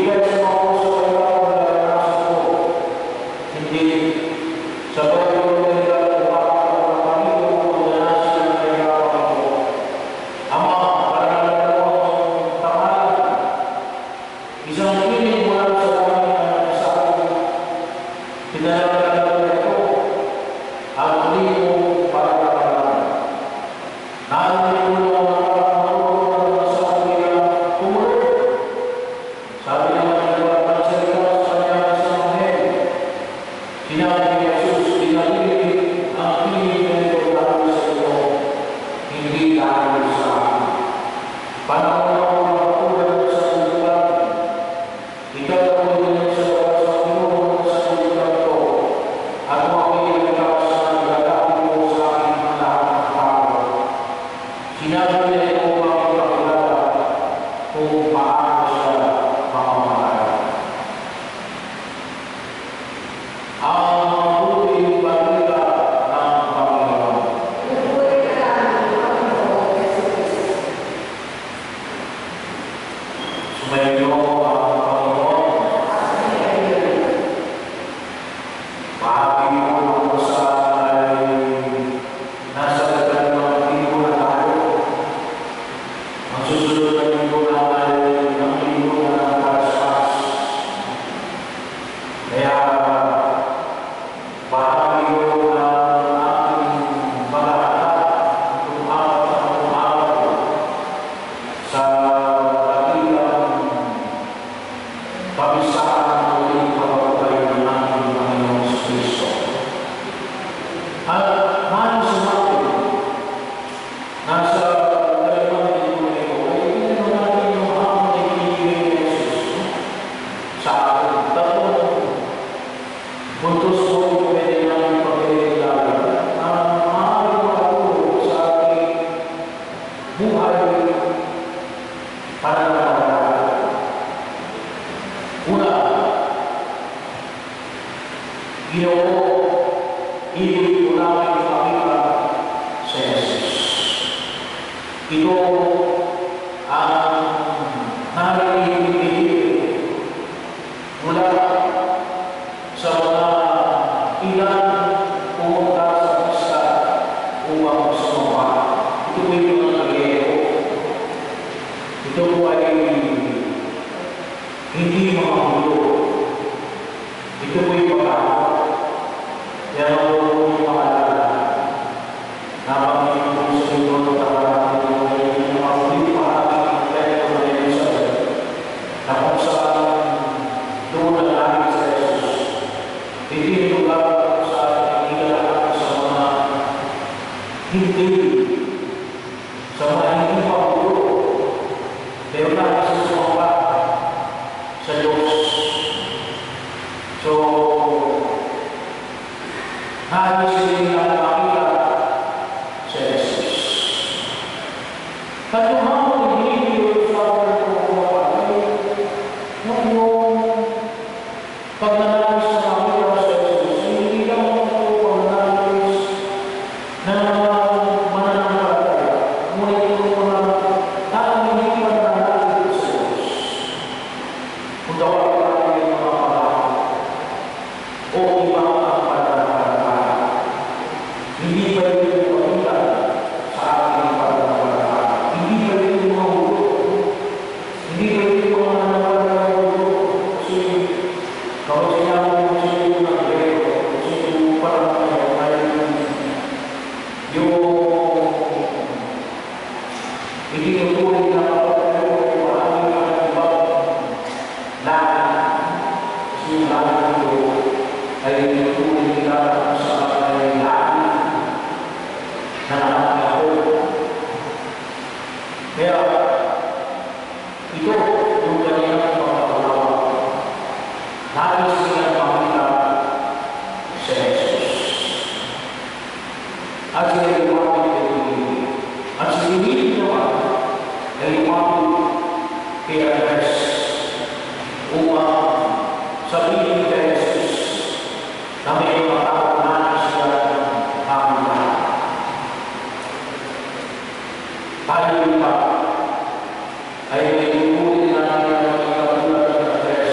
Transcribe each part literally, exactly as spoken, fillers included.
Tayo pa ay may tutunin natin ang mga katulad ng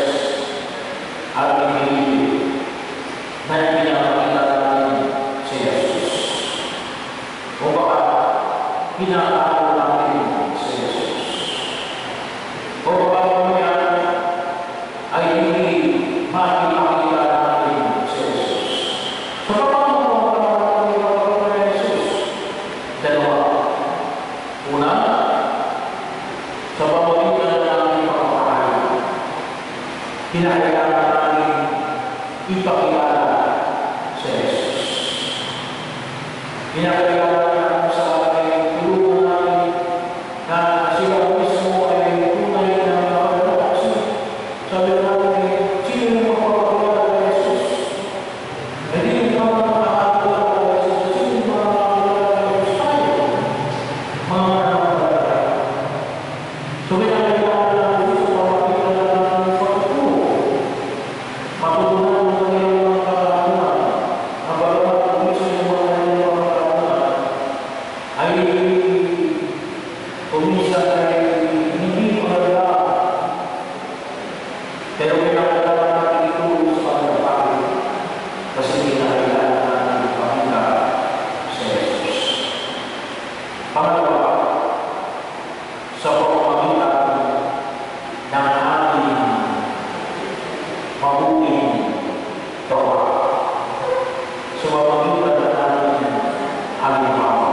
ay hindi makikita natin si Jesus. So, paano mo ang pagkakataon ni Jesus? Dalawa. Una, sa pamamagitan ng aming pagmamahal, kinakailangan namin ipakilala si Jesus. Kinakailangan namin sa ating tulungan namin na sila mismo ay tunay na nakakalakas. Sabi natin, sino yung magpapakilala kay Jesus? Hindi yung mga nakakilala kay Jesus, sino yung mga nakakilala kay Jesus tayo? Mga nakakilala. So, kinakailangan natin sa pamamagitan ng aming pagtuturo. Matutunan mo na yung mga kakakunan. Ang bagamat kung isa yung mga yung mga kakakunan ay kuminsan ay hindi maganda. Pero kinakailangan natin itulong sa pagkakapagod kasi kinakailangan natin ipakita si Jesus. Pangalawa, sa pamamagitan ng ating mabuting gawa, sa pamamagitan ng ating halimbawa,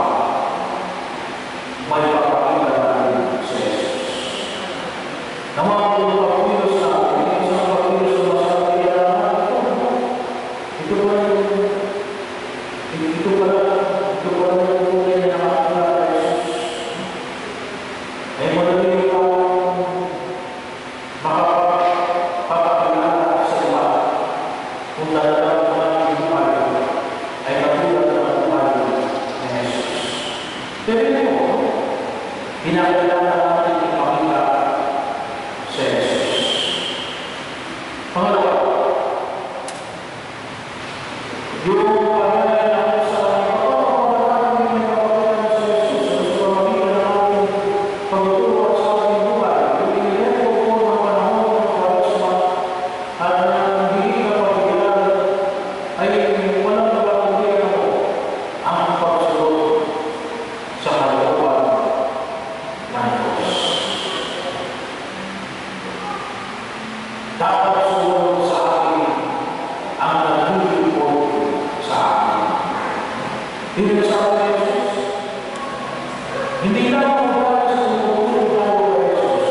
may papakita natin si Jesus. Na mga pagpapilos natin, isang pagpapilos na masabi kailangan ito. Ito pa yung, ito pa ito pa yung tunay na nakakilala kay Jesus. Ay madali ikaw makapagpapakilala sa iba kung talagang mga buhay ay katulad ng buhay ni Jesus. Pero ito, kinakailangan natin ipakita si Jesus. Pangalawa, yung pagkain natin sa kanila, oh, pagkain natin ipakita si Jesus sa pamamagitan ng ating pagtuturo at sa ating buhay. Yung inireto po ng panahon ng Kwaresma at ng hindi na pagkilala ay walang nagkakundin ako ang pagsunod sa kalooban ng Diyos. Dapat sumunod sa akin ang naglulupot sa akin. Hindi na sa akin ni Jesus. Hindi na ako magkala sa tumutulong ako kay Jesus.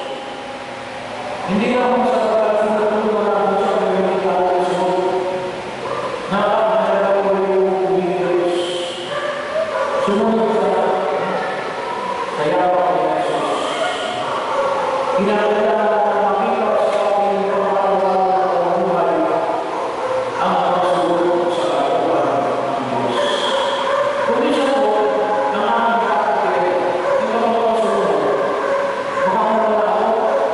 Hindi na ako sa pagkakatulungan ako sa pagkakita ko sa Diyos. Nakakahalaga ko yung Diyos. Sumunod sa kaya pa kay Jesus. Kinakailangan na makita sa ating pangalawa ng buhay ang pagsunod sa kalooban ng Diyos. Kung di siya po, ng ating kakakilala, hindi ka makasunod. Makakamala ako.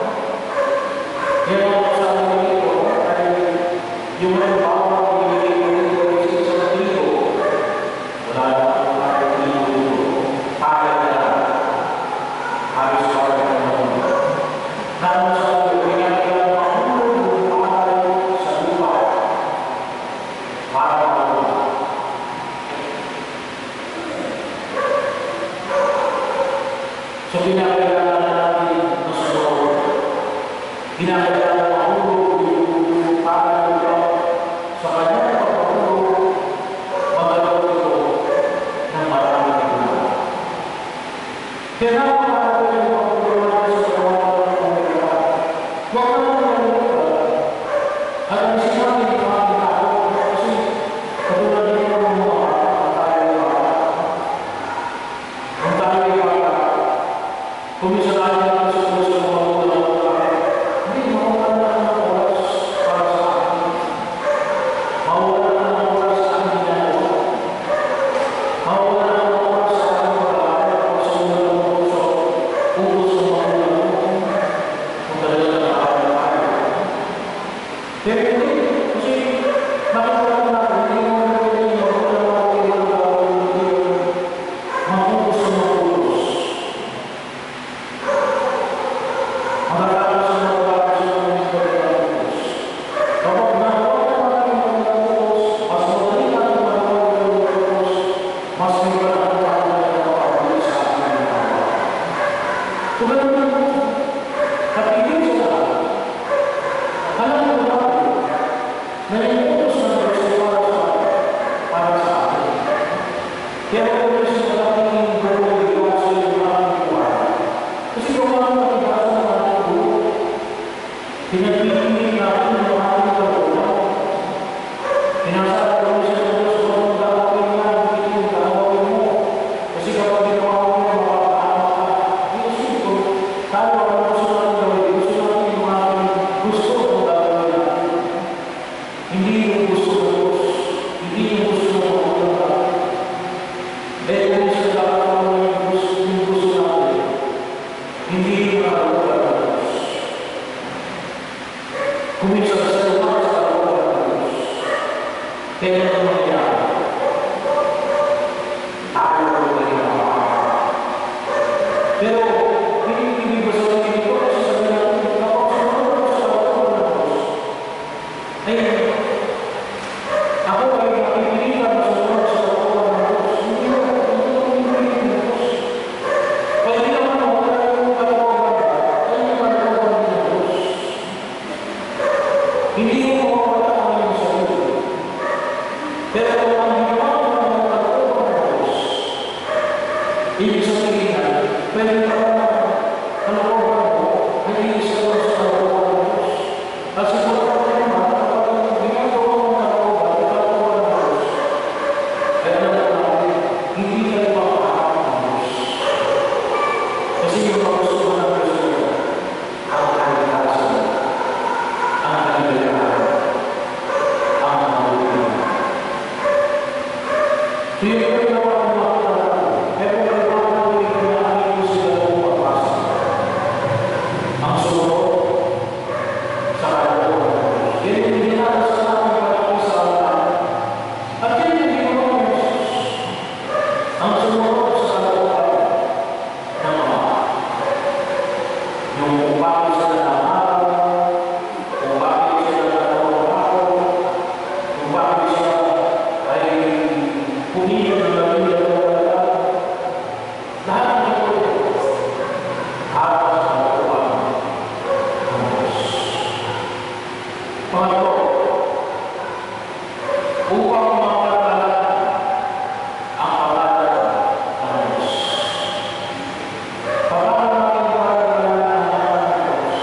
Kaya ako sa ating dito ay yung halimbawa ng ibigay ko rin ko rin sa dito. Wala na akong ating dito. Pagod na lang. Halos pagod na lang. Namun sa iyo, pinagkailangan mahulog ng pangalan sa lupa para mahulog. So, pinagkailangan natin masunod. Pinagkailangan mahulog yung pangalan ito sa kanyang pagpapulog, magalaw ito ng maraming ito. Kaya naman natin yung pagpapulog natin sa kawalan ng pagpapulog. Huwag na naman nalimutan. At ang sinabi ng mga tao, kasi katulad din ng mga ang tayo ay bata. Ang tayo ay bata. Kung isa tayo naman sa puso ng mga ulang tayo, hindi mawalan na ng oras para sa akin. Mawalan na ng oras sa aking ginagawa. Mawalan na ng oras sa aking pag-aaral o sa mga ng puso. Kung gusto mo ang ulang mo, kung talaga nag-aaral tayo. Pero hindi, kasi nakikita ko natin, hindi mo na pwede yung mawalan natin yung pag-aaral, hindi yung mapupuso ng pulos. Magkakaroon sa mga bagay sa mga mga pulos. Kapag nawalan natin yung mga pulos, mas madali natin mawalan yung mga pulos, mas may parang natin yung makakabili sa ating mga bagay. So, ganun lang po. Kapigil sa lahat. Alam ko ba na yung utos ng Diyos ay para sa para sa atin. Kaya kung Diyos na dating buong liwan sa iyo na ang liwan. Kasi kung ano ang ibasa ng ating buong, pinagpipili natin ng ating kabulan. Pinasabi ko siya ng Diyos kung anong gagawin niya, hindi yung gagawin mo. Kasi kapag ginawa mo na makapahama ka, Diyos ito, tayo ang gusto natin gawin. Gusto natin yung ating gusto kung gagawin natin. Hindi yung gusto ng Diyos. Hindi yung gusto ng mga. Dahil kung siya gagawin yung gusto, yung gusto natin, hindi yung gagawin ng Diyos. Kuminsan sa lugar sa gagawin ng Diyos. Kaya ano nangyayari? Tayo ko ba yung mga? Pero, hindi ibig ba sabihin ito? Kasi sabi natin, kapag sumunod sa gagawin ng Diyos, ay, ako ay makipilitan sa sumunod sa gagawin ng Diyos. Hindi ko, hindi ko pinipilitan ng Diyos. Kaya hindi naman ako wala yung gagawin ng Diyos. Kaya hindi naman ako wala ng Diyos. Hindi ko mawawala ang iyong sarili. Pero kung ang ginawa mo ng mga kalooban ng Diyos, ibig sabihin na, pwede ka na kalooban mo, ay iisa doon sa kalooban ng Diyos. At siguro ka naman, kapag ang ginagawa mo ng kalooban, ay kalooban ng Diyos, ay alam natin, hindi ka rin makaharap ng Diyos. Kasi yung kagustuhan ng Diyos nila, ang kalikasan, ang kaligayahan, ang kalulitan. So yung ginawa ng mga kalooban, ay kung ginawa ng mga pinaamin mo sila ng mapasa. Ang sumunod sa kalooban ng Diyos. Yan yung ginagawa sa ating palagi sa alaala. At yan yung ginawa ng Jesus. Ang sumunod sa kalooban ng Ama. Yung kung bakit sila nangaral, kung bakit sila nangaral, kung bakit siya ay pumili ng labing dalawang lalaki. Lahat ng ito, para sa kalooban ng Diyos. Pangatlo, upang mapagkalooban ang pangalan ng Diyos. Paano natin mapagkalooban ang pangalan ng Diyos?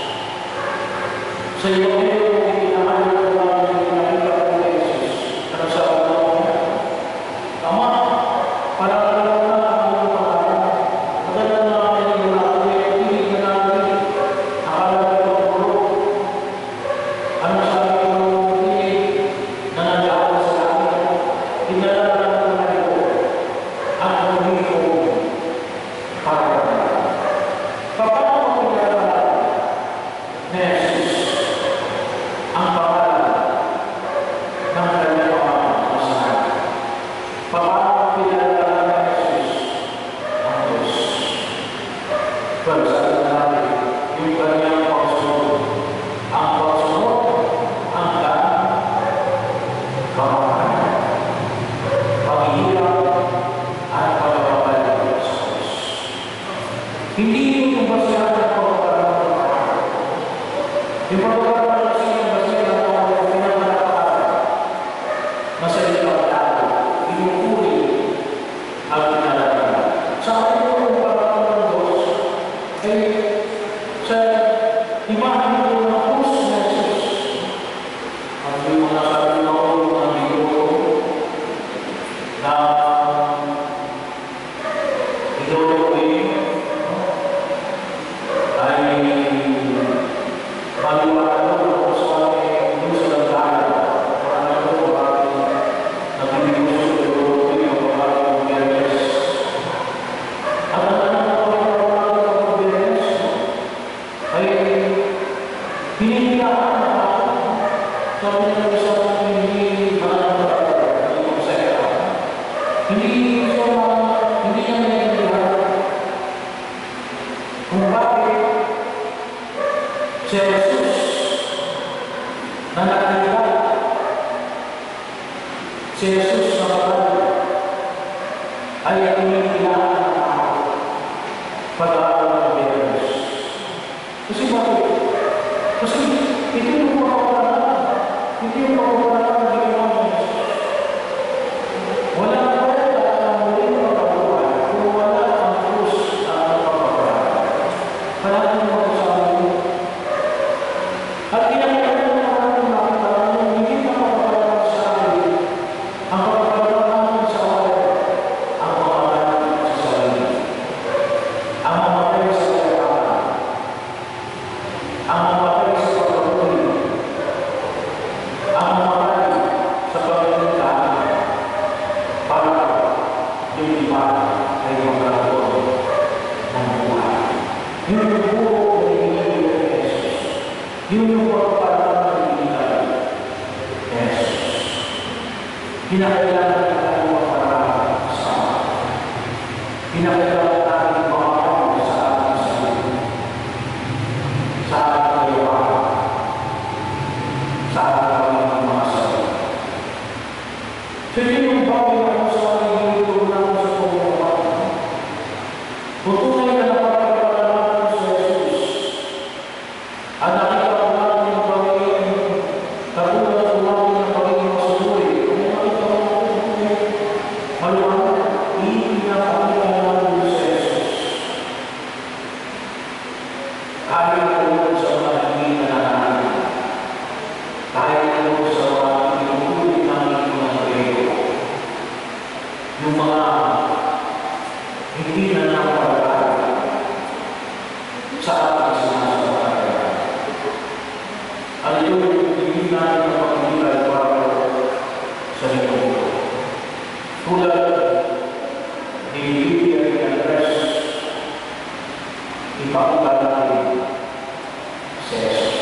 Sa Ebanghelyo ng ipinahayag natin yung nakita ko kay Jesus, ano sabi naman niya? Ama, pangalan na ang iyong pangalan. Matagal na natin yung natin, hindi ka natin, akala ko yung puro. Ano sabi ko nung hindi na nag-aaral sa akin? Pinalala ko na ito at hindi ko para. Paano mo pinalala na Jesus ang pangalan ng kanyang pamasahe? Paano pinalala na Jesus ang Diyos? Well, sabi natin, yung kanyang pagsunod, ang pagsunod, ang kanyang pamahalaan, paghihirap, at pagpapalala sa Diyos. Hindi yung basihan ng pagpapalala ng pamahalaan. Yung pagpapalala siya yung basihan ng pagpapalala na sa ibang tao, inukuli at pinalala. Sa atin yung pagpapalala ng Diyos, ay sa imahin ko ng krus na Jesus. At yung mga sabi ng ulo ng bigro na idoloin ay maliwanag ako sa aking yung sa lantaran. Parang ito, bakit nabibigos ko idoloin ang pangalan ng Biyernes. At ang anak ko ang pangalan ng Biyernes ay pinilihaan na ako. Sabi na lang sa akin, hindi mananap ng konsekta. Hindi siya hindi niya naiintindihan kung bakit si Jesus na nakikita, si Jesus na kapatid ay pinilihaan na ako pag-aaral ng Biyernes. Kasi bakit? Kasi ito yung Kinakailangan natin magparaan sa Kinakailangan natin makakawin sa ating sarili, sa ating kayawahan, sa ating mga sarili. So yun yung bagay na sa ating tulungan sa pagkakas. Kung tunay na napapagpapala natin sa Jesus, at nakita natin ang pagiging katulad natin ang pagiging masusuri, kung nakita natin maluwag, ipinapakita natin sa Jesus. Kaya natin sa mga hindi na natin. Kaya natin sa mga inuulit namin mga Grego. Yung mga hindi na napagpapala sa ating sinasabi. Ano yung hindi natin na pagkakilay para sa ito? Tulad ni Lydia ni Andres, ipakita natin sa Jesus.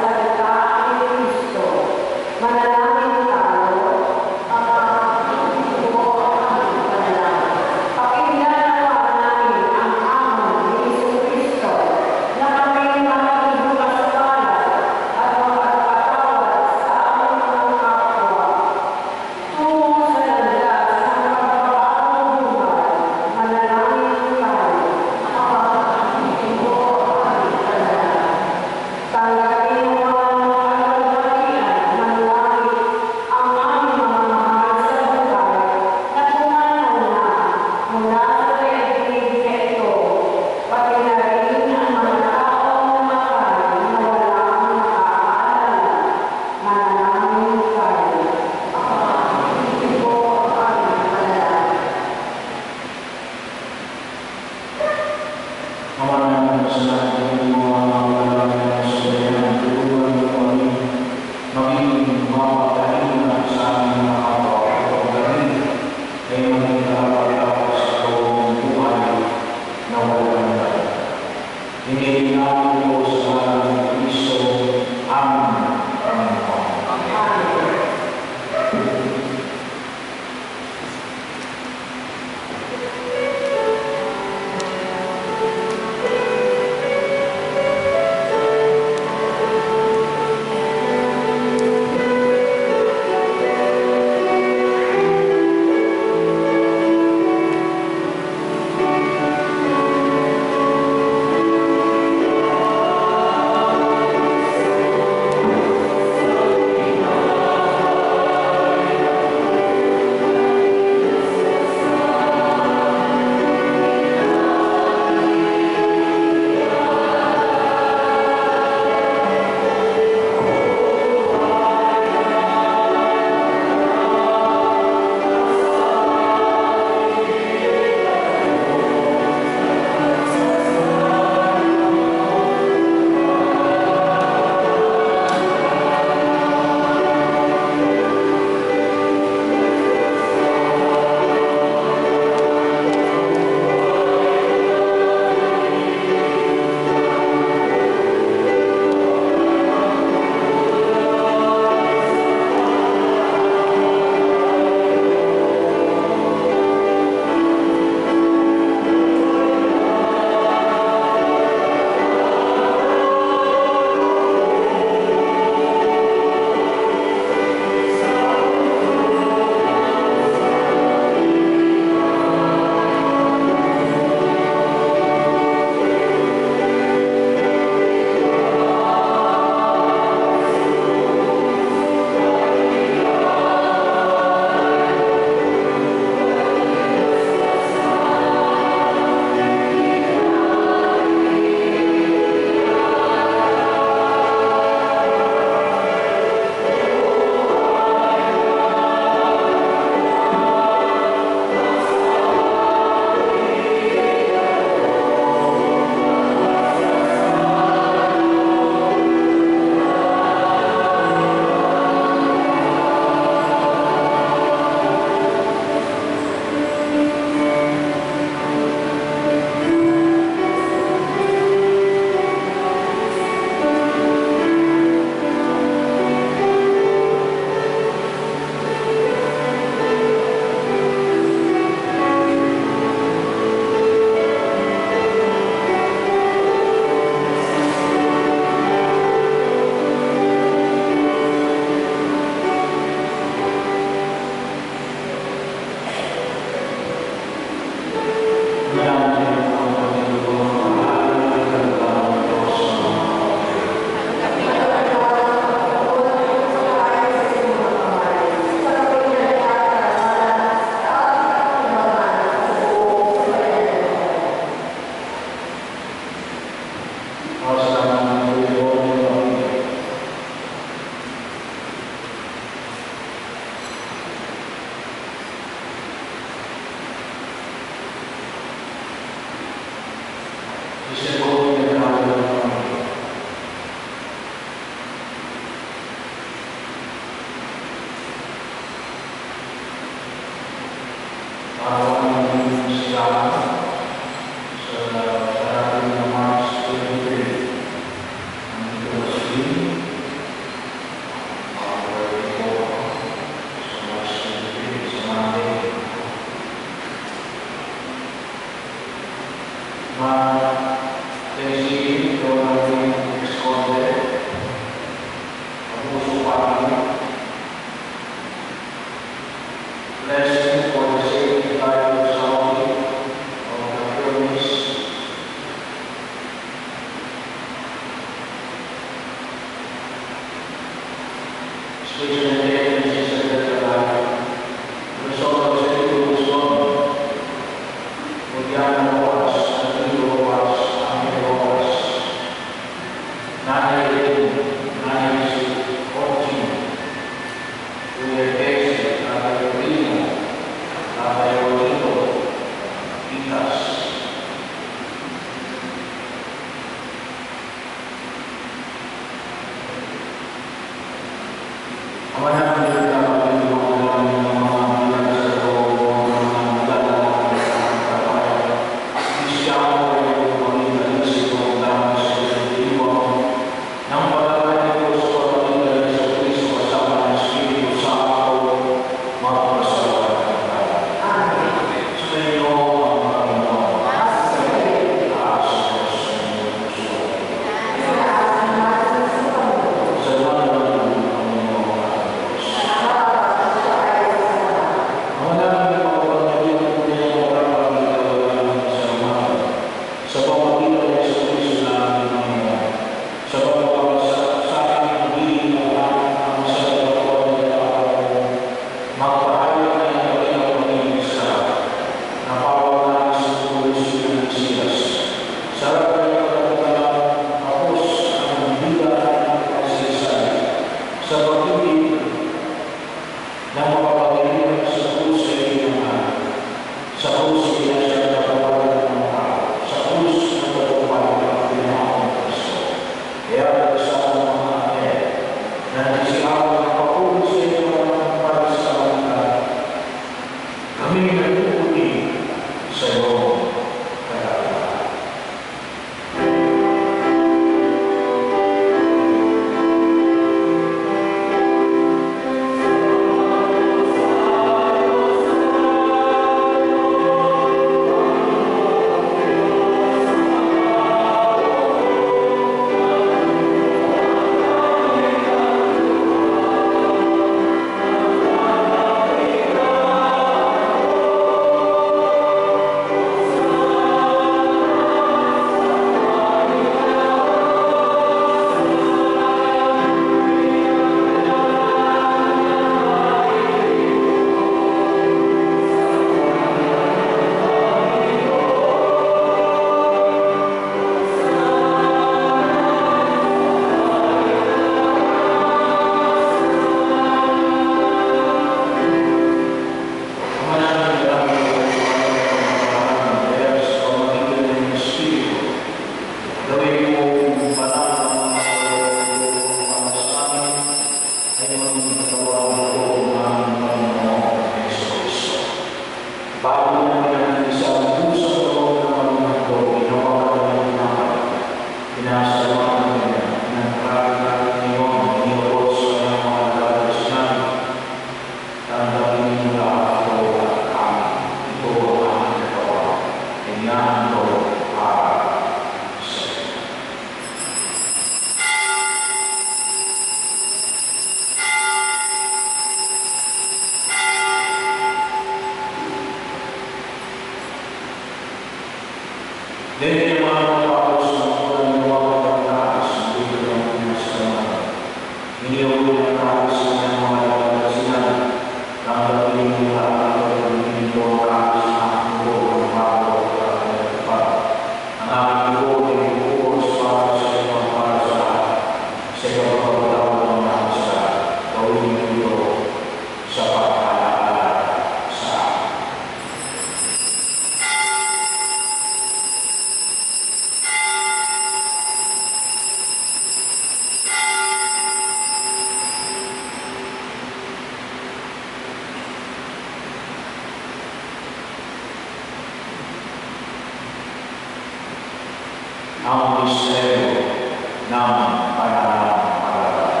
ang misteryo ng pananampalataya.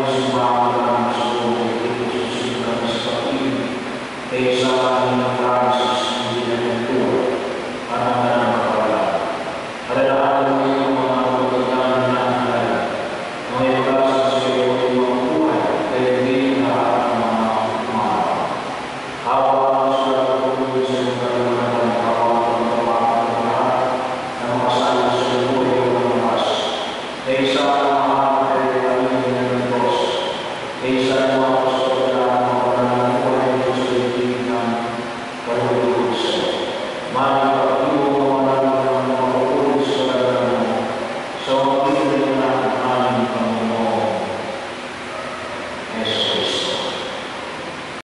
Kaya sa aking